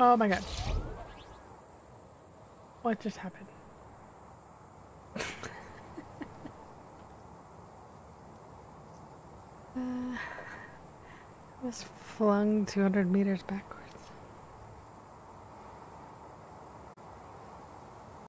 Oh my god. What just happened? Was flung 200 meters backwards.